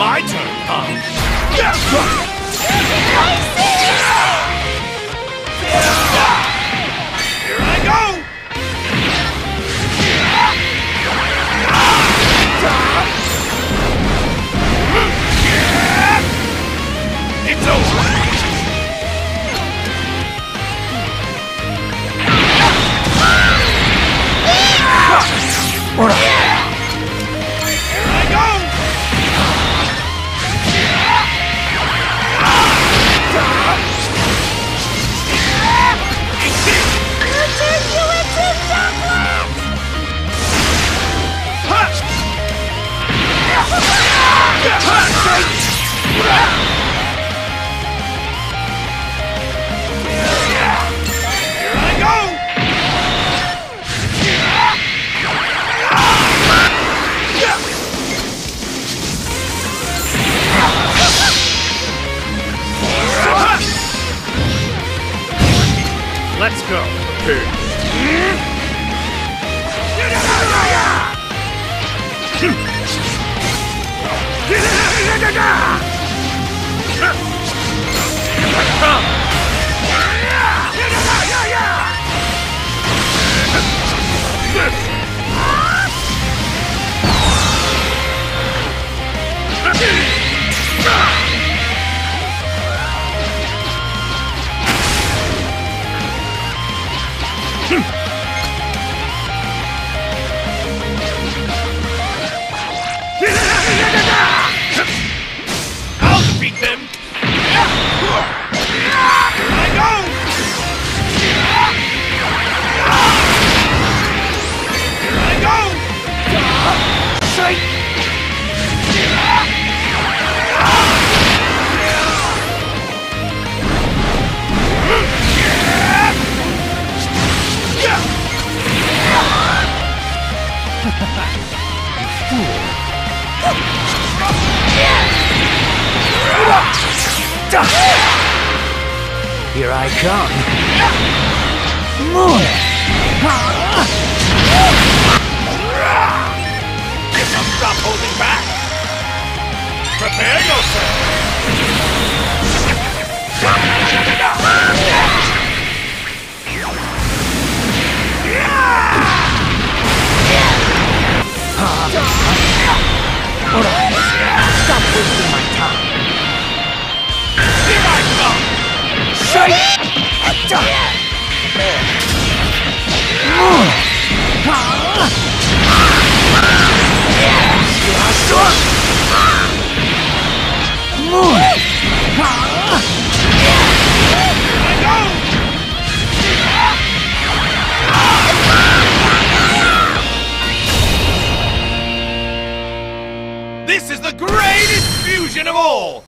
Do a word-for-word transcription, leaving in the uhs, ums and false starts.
My turn, huh? Here I go! It's over! Ora! Here I go! Here I go! Let's go, pig. I'll defeat them! Here I go! Here I go! Sight! Here I come. Moon! Guess I'll stop holding back! Prepare yourself! Ora! Stop wasting my time. Here I come! Sight! Moon! Moon! This is the greatest fusion of all!